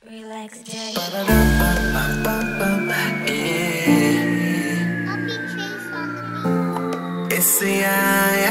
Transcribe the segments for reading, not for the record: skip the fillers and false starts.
Relax, Jay. It's the eye.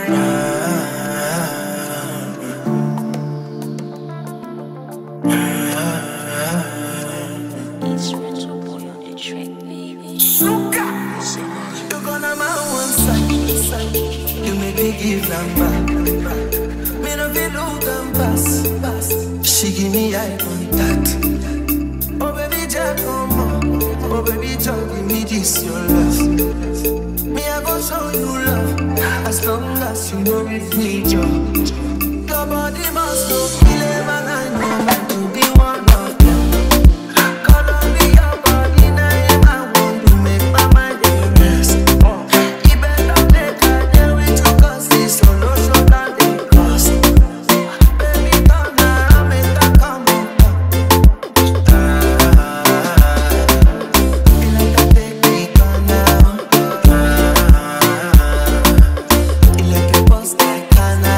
It's Retro Boy on the track, baby. You're gonna my one side. You make me give them back. Me no feel look and pass. She give me eye contact. Oh baby, Jack, come on. Oh baby, Jack, give me this your love. Me I go show you love. As long as you know it need you. Your body must go kill him and I know meant to be one of them. Call on me your body name. I want to make my mind rest. You better take a day with you cause this solo show that they cost. Baby come around, make that come on. You like to take me down now. You like a boss like Anna.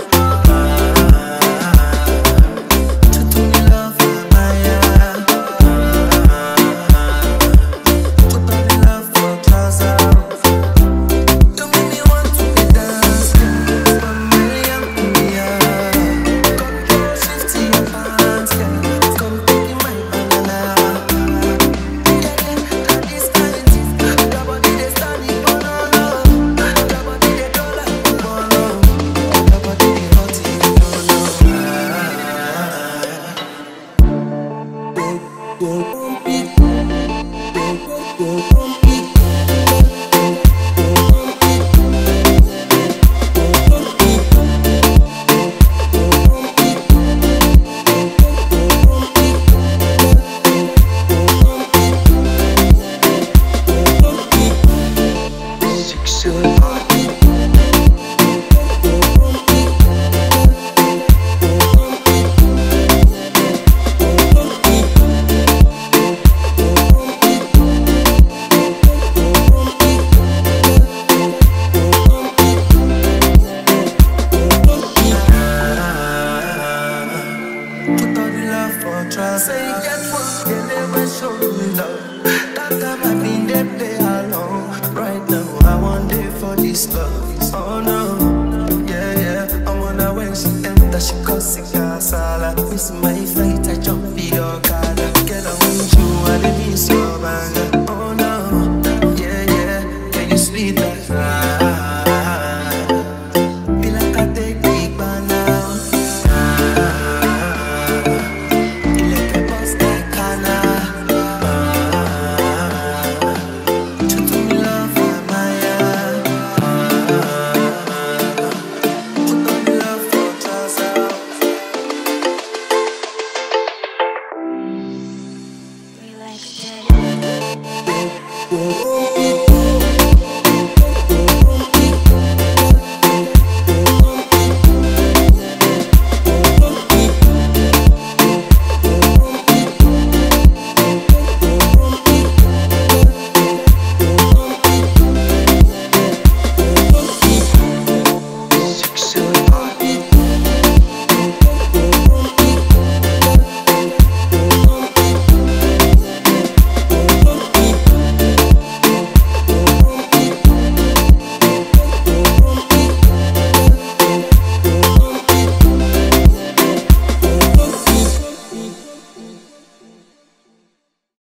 Say get one, they never show me love. That time I've been there, play alone. Right now, I want it for this love. Oh no, yeah. I wanna when she enter, she cause it casala. Miss my flight, I jump in your car. Girl, I want you, I miss your banga.